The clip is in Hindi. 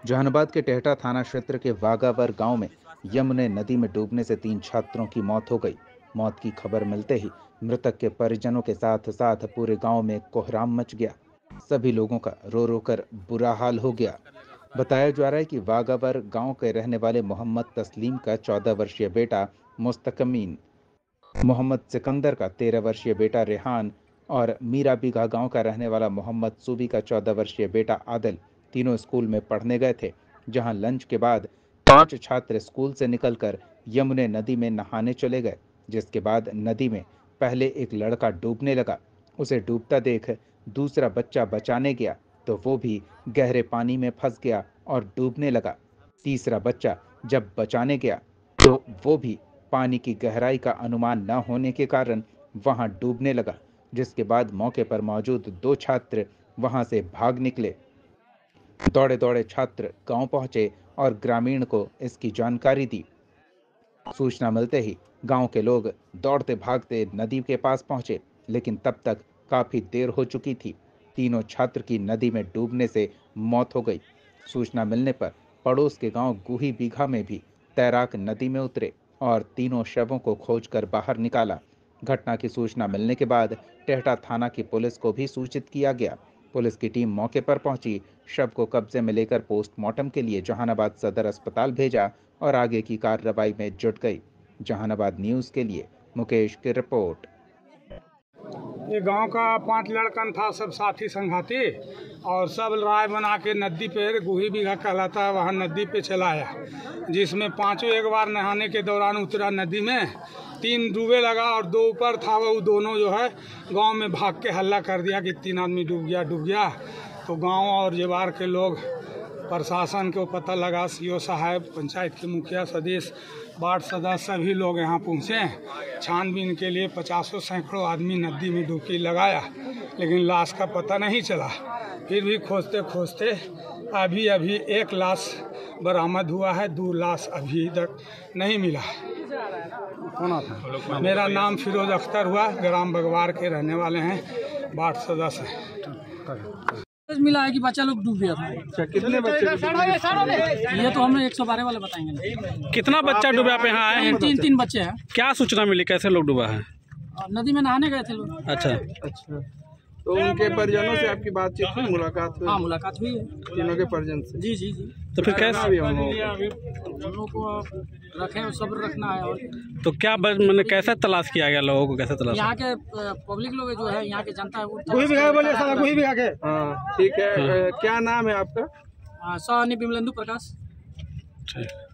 जहानाबाद के टेहटा थाना क्षेत्र के वागावर गांव में यमुने नदी में डूबने से 3 छात्रों की मौत हो गई। मौत की खबर मिलते ही मृतक के परिजनों के साथ साथ पूरे गांव में कोहराम मच गया। सभी लोगों का रो रो कर बुरा हाल हो गया। बताया जा रहा है कि वागावर गांव के रहने वाले मोहम्मद तस्लीम का 14 वर्षीय बेटा मुस्तकमीन, मोहम्मद सिकंदर का 13 वर्षीय बेटा रेहान और मीरा बीघा गांव का रहने वाला मोहम्मद सूबी का 14 वर्षीय बेटा आदिल तीनों स्कूल में पढ़ने गए थे। जहां लंच के बाद 5 छात्र स्कूल से निकलकर यमुने नदी में नहाने चले गए, जिसके बाद नदी में पहले एक लड़का डूबने लगा। उसे डूबता देख दूसरा बच्चा बचाने गया तो वो भी गहरे पानी में फंस गया और डूबने लगा। तीसरा बच्चा जब बचाने गया तो वो भी पानी की गहराई का अनुमान न होने के कारण वहां डूबने लगा, जिसके बाद मौके पर मौजूद 2 छात्र वहां से भाग निकले। दौड़े दौड़े छात्र गांव पहुंचे और ग्रामीण को इसकी जानकारी दी। सूचना मिलते ही गांव के लोग दौड़ते भागते नदी के पास पहुंचे, लेकिन तब तक काफी देर हो चुकी थी। तीनों छात्र की नदी में डूबने से मौत हो गई। सूचना मिलने पर पड़ोस के गांव गुही बीघा में भी तैराक नदी में उतरे और तीनों शवों को खोजकर बाहर निकाला। घटना की सूचना मिलने के बाद टेहटा थाना की पुलिस को भी सूचित किया गया। पुलिस की टीम मौके पर पहुंची, शव को कब्जे में लेकर पोस्टमार्टम के लिए जहानाबाद सदर अस्पताल भेजा और आगे की कार्रवाई में जुट गई। जहानाबाद न्यूज के लिए मुकेश की रिपोर्ट। ये गांव का 5 लड़कन था, सब साथी संघाती, और सब राय बना के नदी पे, गुही बीघा कहलाता है, वहाँ नदी पे चला आया, जिसमें 5 एक बार नहाने के दौरान उतरा नदी में, 3 डूबे लगा और 2 ऊपर था। वो दोनों जो है गांव में भाग के हल्ला कर दिया कि 3 आदमी डूब गया। तो गांव और जेवार के लोग, प्रशासन को पता लगा, सीओ साहब, पंचायत के मुखिया, सदस्य, वार्ड सदस्य, सभी लोग यहाँ पहुँचे। छानबीन के लिए 50 सैकड़ों आदमी नदी में डुबकी लगाया, लेकिन लाश का पता नहीं चला। फिर भी खोजते खोजते अभी एक लाश बरामद हुआ है, 2 लाश अभी तक नहीं मिला। कौन था? मेरा नाम फिरोज अख्तर हुआ, ग्राम बगवार के रहने वाले हैं, वार्ड सदस्य हैं। मिला है कि बच्चा लोग डूब गया था। अच्छा, कितने बच्चे? ये तो हमें 112 वाले बताएंगे। कितना बच्चा डूबा? आप यहाँ आए हैं? 3 बच्चे हैं। क्या सूचना मिली, कैसे लोग डूबा है? नदी में नहाने गए थे लोग। अच्छा, तो उनके परिजनों से आपकी बातचीत हुई, मुलाकात हुई? हाँ, मुलाकात हुई है तीनों के परिजन से। जी। तो फिर कैसे हम लोगों को रखें, सब्र रखना है। और तो क्या मैंने कैसे तलाश किया गया, लोगों को कैसे तलाश? यहाँ के पब्लिक लोग जो है, यहाँ के जनता है, वो हाँ, ठीक है। क्या नाम है आपका? सहनी विमलेंदु प्रकाश। ठीक।